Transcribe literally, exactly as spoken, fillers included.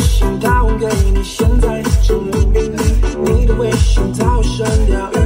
信，它还给你现在证明，你的微信它会删掉。